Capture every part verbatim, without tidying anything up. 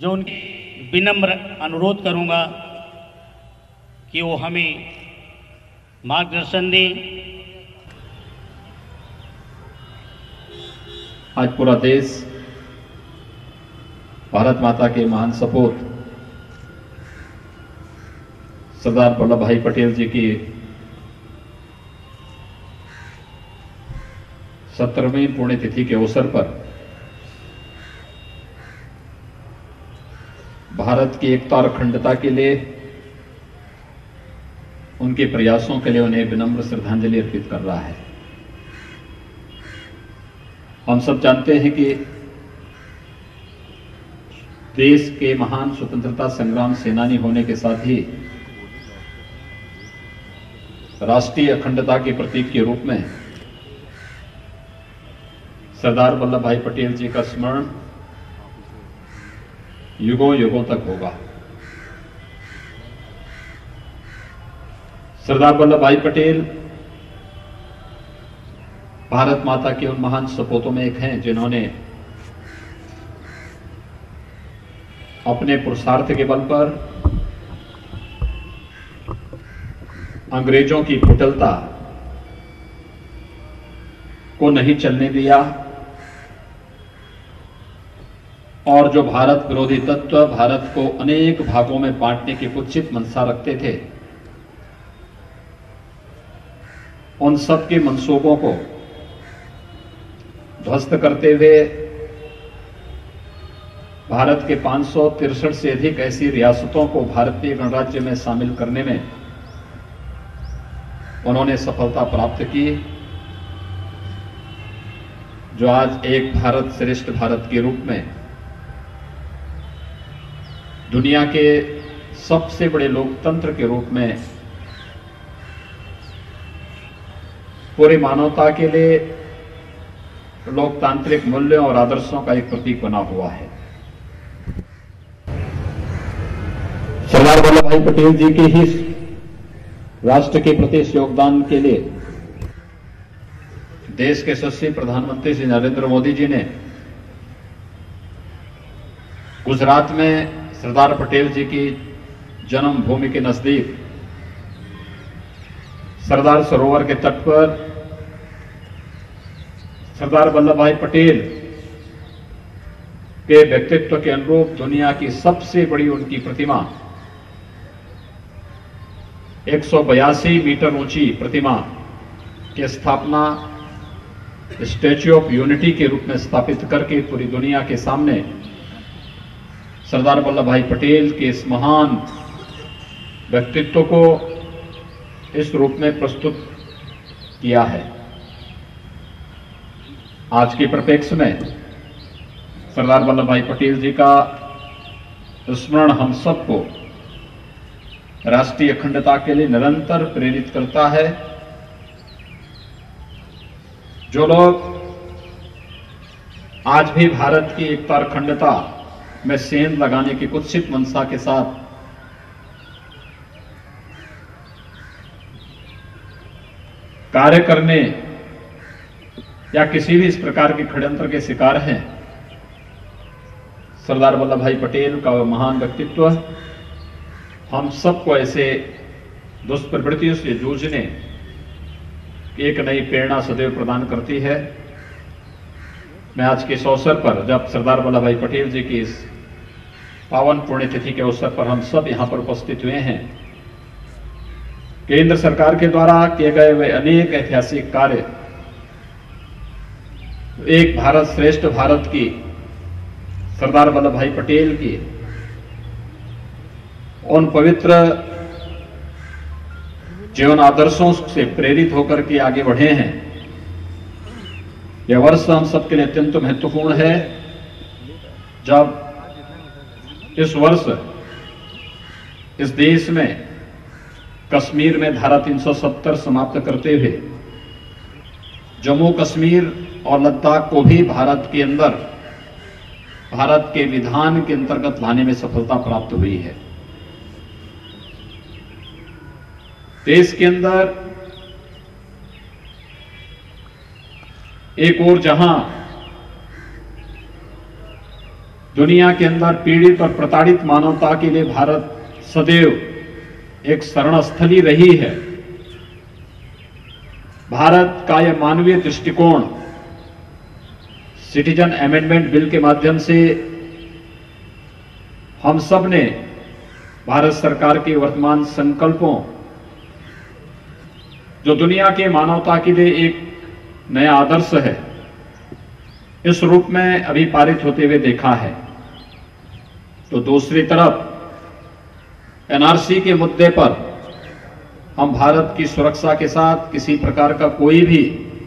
जो उनकी विनम्र अनुरोध करूंगा कि वो हमें मार्गदर्शन दें। आज पूरा देश भारत माता के महान सपूत सरदार वल्लभ भाई पटेल जी की सत्तरवीं पुण्यतिथि के अवसर पर भारत की एकता और अखंडता के लिए उनके प्रयासों के लिए उन्हें विनम्र श्रद्धांजलि अर्पित कर रहा है। हम सब जानते हैं कि देश के महान स्वतंत्रता संग्राम सेनानी होने के साथ ही राष्ट्रीय अखंडता के प्रतीक के रूप में सरदार वल्लभ भाई पटेल जी का स्मरण युगों युगों तक होगा। सरदार वल्लभ भाई पटेल भारत माता के उन महान सपूतों में एक हैं जिन्होंने अपने पुरुषार्थ के बल पर अंग्रेजों की कुटिलता को नहीं चलने दिया और जो भारत विरोधी तत्व भारत को अनेक भागों में बांटने की कुत्सित मंशा रखते थे, उन सब के मंसूबों को ध्वस्त करते हुए भारत के पांच सौ तिरसठ से अधिक ऐसी रियासतों को भारतीय गणराज्य में शामिल करने में उन्होंने सफलता प्राप्त की, जो आज एक भारत श्रेष्ठ भारत के रूप में दुनिया के सबसे बड़े लोकतंत्र के रूप में पूरी मानवता के लिए लोकतांत्रिक मूल्यों और आदर्शों का एक प्रतीक बना हुआ है। सरदार वल्लभ भाई पटेल जी के ही राष्ट्र के प्रति इस योगदान के लिए देश के यशस्वी प्रधानमंत्री श्री नरेंद्र मोदी जी ने गुजरात में सरदार पटेल जी की जन्मभूमि के नजदीक सरदार सरोवर के तट पर सरदार वल्लभ भाई पटेल के व्यक्तित्व के अनुरूप दुनिया की सबसे बड़ी उनकी प्रतिमा एक सौ बयासी मीटर ऊंची प्रतिमा की स्थापना स्टैच्यू ऑफ यूनिटी के रूप में स्थापित करके पूरी दुनिया के सामने सरदार वल्लभ भाई पटेल के इस महान व्यक्तित्व को इस रूप में प्रस्तुत किया है। आज के परिप्रेक्ष्य में सरदार वल्लभ भाई पटेल जी का स्मरण हम सबको राष्ट्रीय अखंडता के लिए निरंतर प्रेरित करता है। जो लोग आज भी भारत की एकता और अखंडता में सेंध लगाने की कुत्सित मंशा के साथ कार्य करने या किसी भी इस प्रकार के षड्यंत्र के शिकार हैं, सरदार वल्लभ भाई पटेल का वह महान व्यक्तित्व हम सबको ऐसे दुष्प्रवृत्तियों से जूझने एक नई प्रेरणा सदैव प्रदान करती है। मैं आज के इस अवसर पर, जब सरदार वल्लभ भाई पटेल जी की इस पावन पुण्यतिथि के अवसर पर हम सब यहां पर उपस्थित हुए हैं, केंद्र सरकार के द्वारा किए गए वे अनेक ऐतिहासिक कार्य, एक भारत श्रेष्ठ भारत की, सरदार वल्लभ भाई पटेल की उन पवित्र जीवन आदर्शों से प्रेरित होकर के आगे बढ़े हैं। यह वर्ष हम सबके लिए अत्यंत महत्वपूर्ण है, जब इस वर्ष इस देश में कश्मीर में धारा तीन सौ सत्तर समाप्त करते हुए जम्मू कश्मीर और लद्दाख को भी भारत के अंदर, भारत के विधान के अंतर्गत लाने में सफलता प्राप्त हुई है। देश के अंदर एक और जहां दुनिया के अंदर पीड़ित और प्रताड़ित मानवता के लिए भारत सदैव एक शरणस्थली रही है। भारत का यह मानवीय दृष्टिकोण सिटीजन अमेंडमेंट बिल के माध्यम से हम सब ने भारत सरकार के वर्तमान संकल्पों, जो दुनिया के मानवता के लिए एक नया आदर्श है, इस रूप में अभी पारित होते हुए देखा है। तो दूसरी तरफ एनआरसी के मुद्दे पर हम भारत की सुरक्षा के साथ किसी प्रकार का कोई भी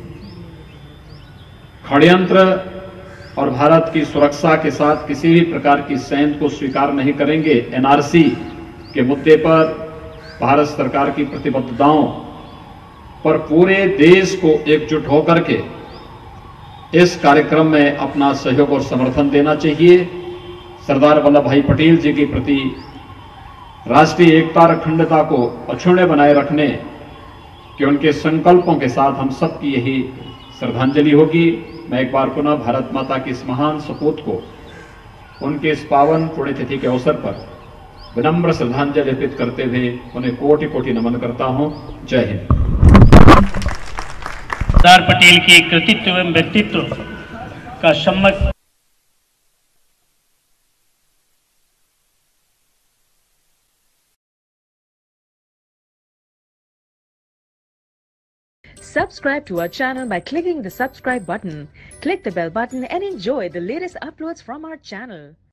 षड्यंत्र और भारत की सुरक्षा के साथ किसी भी प्रकार की सेंध को स्वीकार नहीं करेंगे। एनआरसी के मुद्दे पर भारत सरकार की प्रतिबद्धताओं पर पूरे देश को एकजुट होकर के इस कार्यक्रम में अपना सहयोग और समर्थन देना चाहिए। सरदार वल्लभ भाई पटेल जी के प्रति राष्ट्रीय एकता और अखंडता को अक्षुण्य बनाए रखने के उनके संकल्पों के साथ हम सबकी यही श्रद्धांजलि होगी। मैं एक बार पुनः भारत माता की इस महान सपूत को उनके इस पावन पुण्यतिथि के अवसर पर विनम्र श्रद्धांजलि अर्पित करते हुए उन्हें कोटि कोटि नमन करता हूं। जय हिंद। सरदार पटेल के कृतित्व एवं व्यक्तित्व का सम्यक Subscribe to our channel by clicking the subscribe button. Click the bell button and enjoy the latest uploads from our channel.